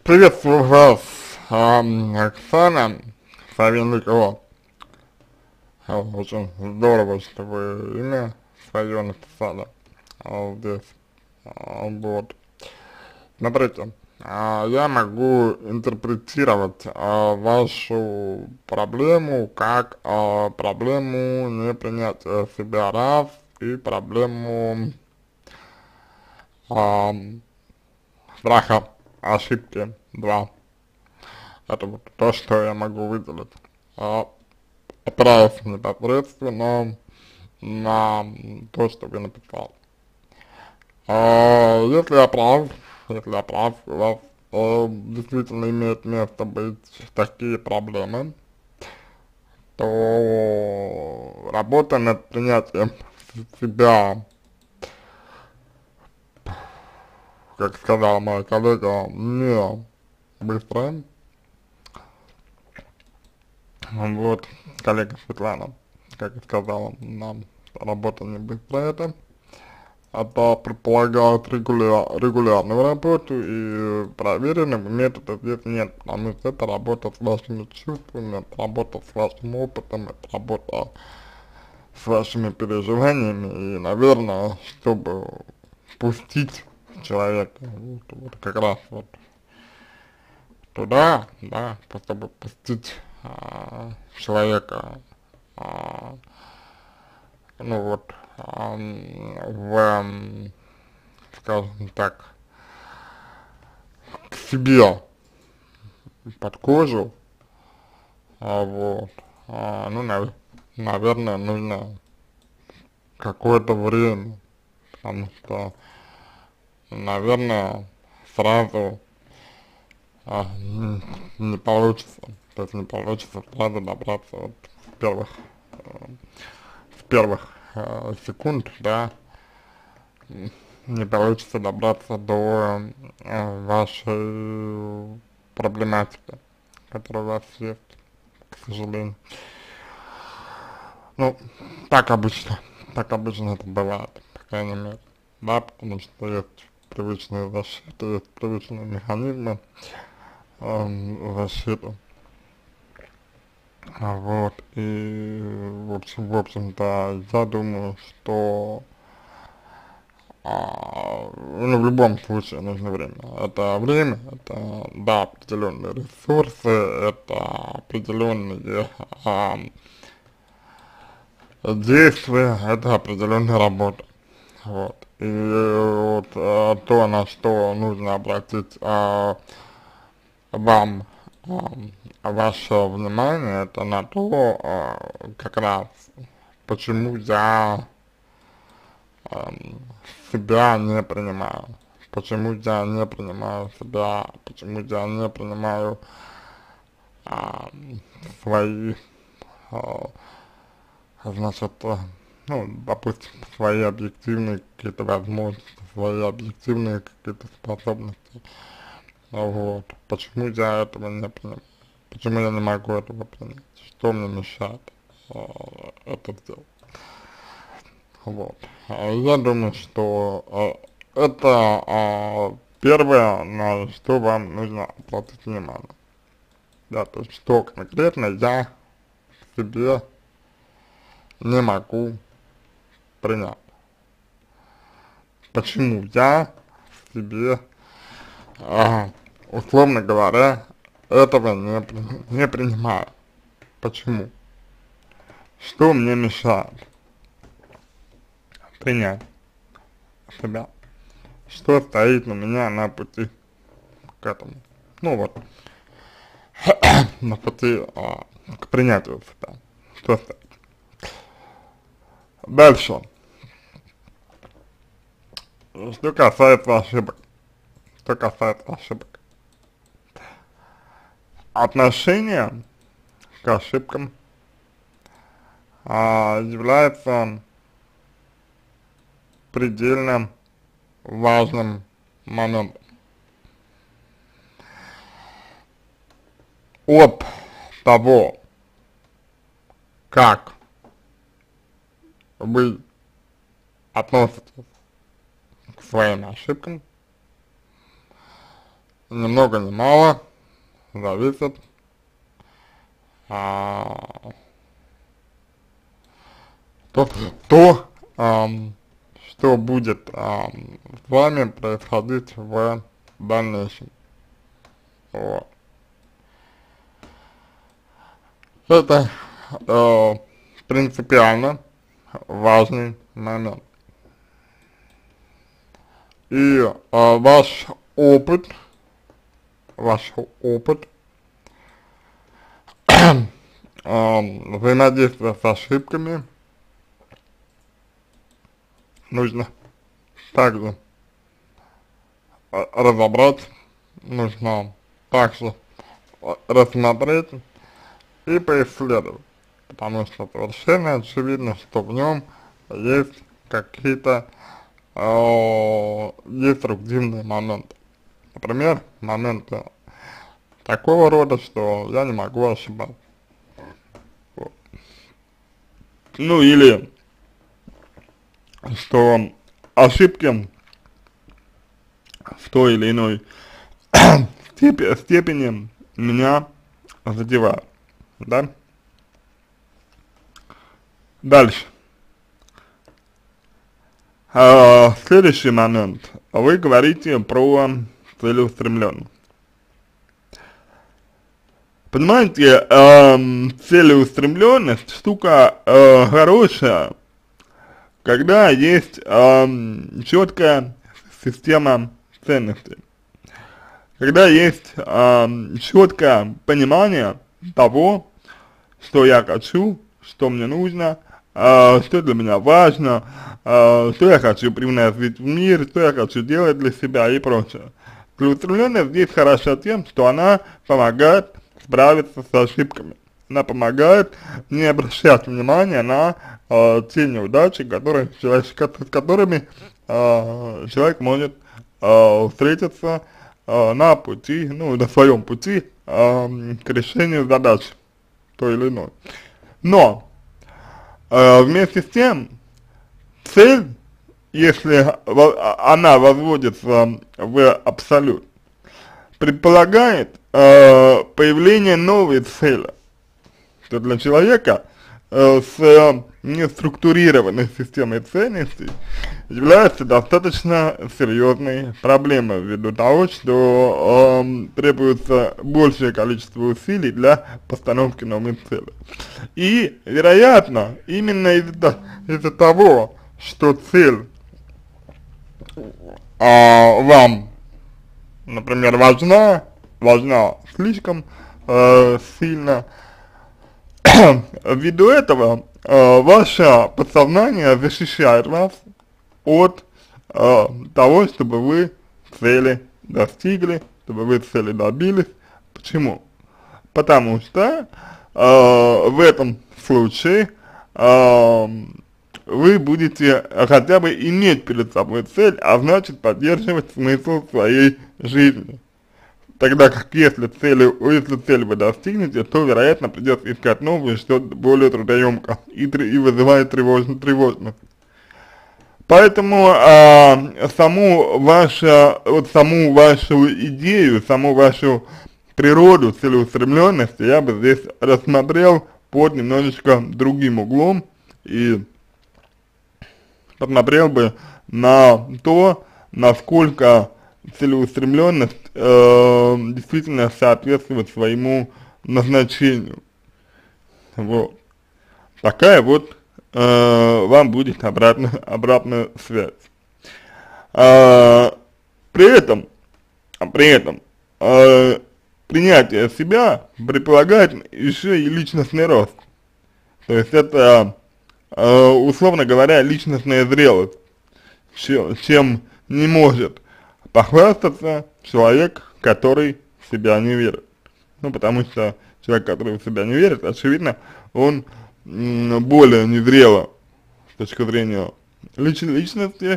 Приветствую вас, Оксана Савельникова. Очень здорово, что вы имя свое написали здесь. Вот. Смотрите, я могу интерпретировать вашу проблему как проблему непринятия себя раз и проблему а, страха ошибки два. Это вот то, что я могу выделить. А, Опираясь непосредственно на то, что вы написали. Если я прав, у вас действительно имеет место быть такие проблемы, то работа над принятием себя, как сказала моя коллега, не быстрая. Вот, коллега Светлана, как и сказала, нам работа не быстрая это. Это предполагает регулярную работу и проверенного метода здесь нет, потому что это работа с вашими чувствами, это работа с вашим опытом, это работа с вашими переживаниями и, наверное, чтобы пустить человека вот как раз вот туда, да, чтобы пустить человека, а, ну вот, скажем так, к себе под кожу, вот, ну, наверное, нужно какое-то время, потому что, наверное, сразу не получится, то есть не получится сразу добраться вот с первых секунд, да, не получится добраться до вашей проблематики, которая у вас есть, к сожалению. Ну, так обычно это бывает, по крайней мере, да, потому что есть привычные защиты, есть привычные механизмы защиты, вот, и, в общем-то, я думаю, что ну, в любом случае нужно время. Это время, это, да, определенные ресурсы, это определенные действия, это определенная работа. Вот. И вот то, на что нужно обратить вам ваше внимание, это на то, как раз, почему я себя не принимаю. Почему я не принимаю себя, почему я не принимаю а, свои, а, значит, ну, допустим, свои объективные какие-то возможности, свои объективные какие-то способности. Вот. Почему я этого не понимаю? Почему я не могу этого принять? Что мне мешает это сделать? Вот. Я думаю, что это первое, на что вам нужно обратить внимание. Да, то есть, что конкретно я себе не могу принять. Почему я себе, условно говоря, этого не принимаю. Почему? Что мне мешает принять себя? Что стоит у меня на пути к этому? Ну вот, на пути к принятию себя. Что стоит? Дальше. Что касается ошибок. Что касается ошибок. Отношение к ошибкам является предельно важным моментом. От того, как вы относитесь к своим ошибкам, ни много ни мало зависит а, то, то что будет с вами происходить в дальнейшем. Вот. Это принципиально важный момент. И ваш опыт взаимодействия с ошибками нужно также разобрать, нужно также рассмотреть и поисследовать, потому что совершенно очевидно, что в нем есть какие-то деструктивные моменты. Например, моменты такого рода, что я не могу ошибаться. Вот. Ну или что ошибки в той или иной степени меня задевают, да? Дальше. Следующий момент. Вы говорите про целеустремленность. Понимаете, целеустремленность штука хорошая, когда есть четкая система ценностей, когда есть четкое понимание того, что я хочу, что мне нужно, что для меня важно, что я хочу привносить в мир, что я хочу делать для себя и прочее. Целеустремленность здесь хороша тем, что она помогает справиться с ошибками. Она помогает не обращать внимания на те неудачи, с которыми человек может встретиться на пути, ну, на своем пути к решению задачи той или иной. Но вместе с тем цель, если она возводится в абсолют, предполагает появление новой цели, что для человека с неструктурированной системой ценностей является достаточно серьезной проблемой ввиду того, что требуется большее количество усилий для постановки новой цели. И, вероятно, именно из-за того, что цель вам, например, важна слишком сильно, ввиду этого ваше подсознание защищает вас от того, чтобы вы цели достигли, чтобы вы цели добились. Почему? Потому что в этом случае вы будете хотя бы иметь перед собой цель, а значит поддерживать смысл своей жизни. Тогда как если цель вы достигнете, то, вероятно, придется искать новую, что более трудоемко и вызывает тревожность. Поэтому саму вашу идею, саму вашу природу целеустремленности я бы здесь рассмотрел под немножечко другим углом и посмотрел бы на то, насколько целеустремленность действительно соответствует своему назначению. Вот. Такая вот вам будет обратная связь. При этом принятие себя предполагает еще и личностный рост. То есть это, условно говоря, личностная зрелость, чем не может похвастаться человек, который в себя не верит. Ну, потому что человек, который в себя не верит, очевидно, он более незрело с точки зрения личности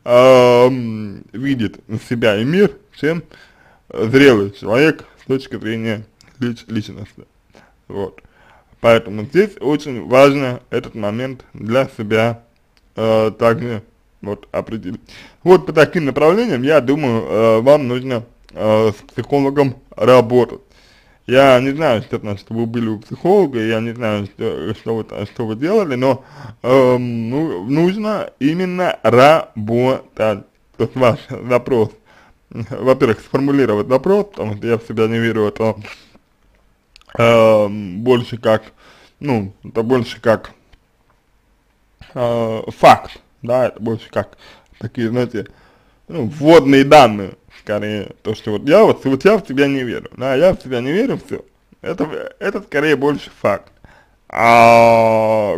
видит себя и мир, чем зрелый человек с точки зрения личности. Вот. Поэтому здесь очень важно этот момент для себя также вот определить. Вот по таким направлениям, я думаю, вам нужно с психологом работать. Я не знаю, честно, что вы были у психолога, я не знаю, что вы делали, но ну, нужно именно работать. То есть ваш запрос, во-первых, сформулировать вопрос, потому что я в себя не верю, это больше как, ну, это больше как факт, да, это больше как такие, знаете, ну, вводные данные, скорее, то, что вот я в себя не верю, да, я в себя не верю, все, это скорее больше факт. А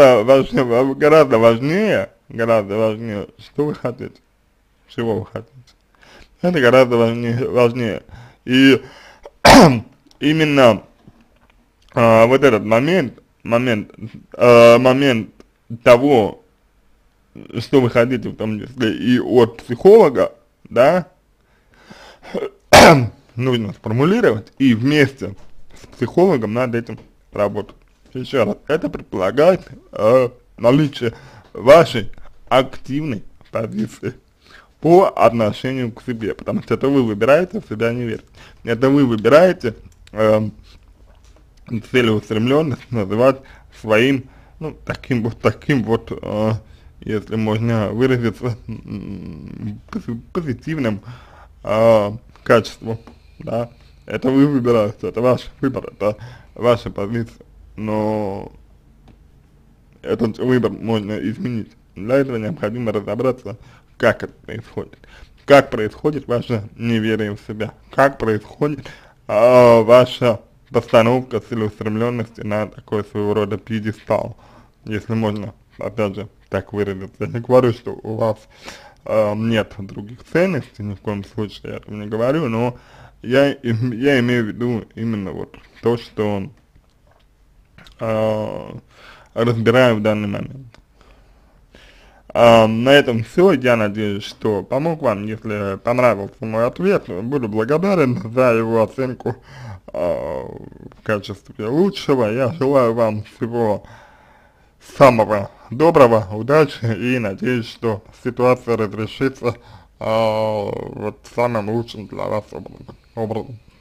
гораздо важнее, что вы хотите, чего вы хотите. Это гораздо важнее. И именно вот этот момент того, что вы хотите, в том числе и от психолога, да, нужно сформулировать и вместе с психологом над этим работать. Еще раз, это предполагает наличие вашей активной позиции по отношению к себе, потому что это вы выбираете в себя не верить. Это вы выбираете целеустремленность называть своим, ну, таким вот, если можно выразиться, позитивным качеством, да. Это вы выбираете, это ваш выбор, это ваша позиция, но этот выбор можно изменить. Для этого необходимо разобраться, как это происходит. Как происходит ваше неверие в себя, как происходит ваша постановка целеустремленности на такой своего рода пьедестал, если можно, опять же, так выразиться. Я не говорю, что у вас нет других ценностей, ни в коем случае я этого не говорю, но я имею в виду именно вот то, что разбираю в данный момент. На этом все. Я надеюсь, что помог вам. Если понравился мой ответ, буду благодарен за его оценку в качестве лучшего. Я желаю вам всего самого доброго, удачи и надеюсь, что ситуация разрешится вот самым лучшим для вас образом.